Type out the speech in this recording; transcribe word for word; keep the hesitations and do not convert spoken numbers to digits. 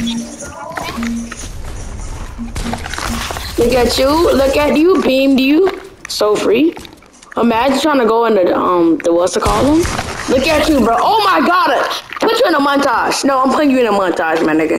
Look at you. Look at you. Beamed you. So free. Imagine trying to go in the um the what's it called? Look at you, bro. Oh my god. Put you in a montage. No, I'm putting you in a montage, my nigga.